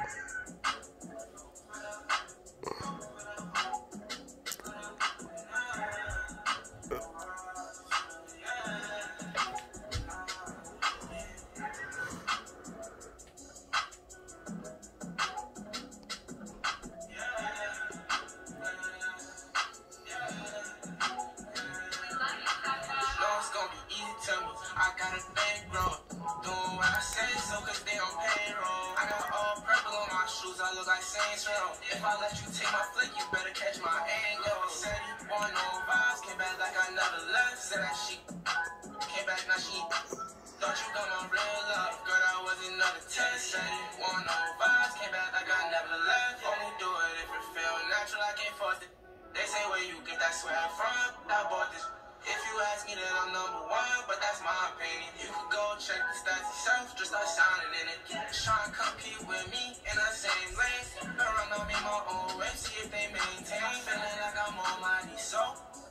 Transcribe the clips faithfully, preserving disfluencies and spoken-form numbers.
I got a bankroll, doing what I say so cause they on payroll. I got all purple on my shoes, I look like Saints Row. If I let you take my flick, you better catch my angle. Said he want no vibes, came back like I never left. Said that she came back, now she thought you got my real love. Girl, that was another test. Said he want no vibes, came back like I never left. Only do it if it feel natural, I can't force it. They say where you get that swag from, I bought this. If you ask me, then I'm number one, but that's my opinion. You could go check the stats yourself, just start shining in it. Try and compete with me in the same lane. Around on me my own way, see if they maintain. I'm feeling like I'm on my knees, so.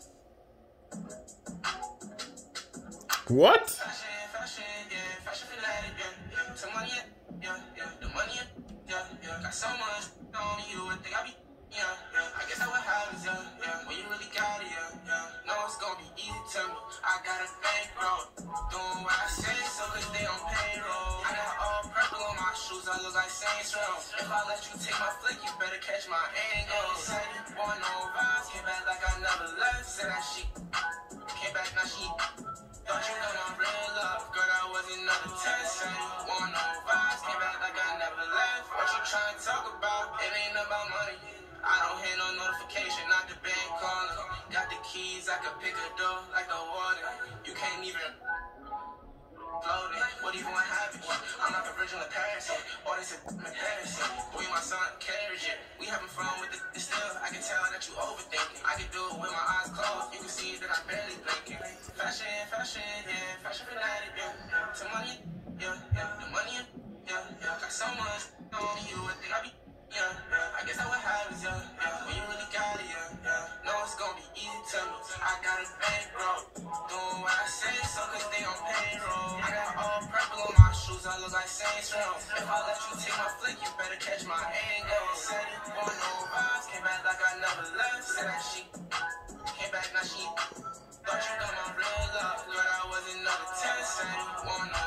What? Fashion, fashion, yeah, fashion fanatic, yeah, yeah. Some money, yeah, yeah, the money, yeah, yeah. Got so much on you, I think I be. Yeah, yeah, I guess that what happens, yeah, yeah. When you really got it, yeah, yeah. No, it's gonna be easy to me. I got a bankroll, doing what I say, so cause they on payroll. I got all purple on my shoes, I look like Saints Row. If I let you take my flick, you better catch my angle. Said you want no vibes, came back like I never left. Said that she came back, now she thought you got my real love. Girl, that was another test. Said you want no vibes, came back like I never left. What you trying to talk about? It ain't about money. I don't hear no notification, not the bank calling. Got the keys, I can pick a door like the water. You can't even float it. What even want happen? I'm not the original Paris. Or they said Paris. Boy, my son carries it. We having fun with the still. I can tell that you overthinking. I can do it with my eyes closed. You can see that I'm barely blinking. Fashion, fashion, yeah, fashion fanatic, yeah. Some money, yeah, yeah, the money, yeah, yeah. Got so much on you, I think I be. Yeah, yeah, I guess that what happens, yeah, yeah. When you really got it, yeah, yeah. No, it's gonna be easy to me. I got a bankroll, doing what I say, so cause they on payroll. I got all purple on my shoes, I look like Saints Row. If I let you take my flick, you better catch my angle. Said it want no vibes, came back like I never left. Said that she came back, now she thought you got my real love. Girl, that was another test. Said it want no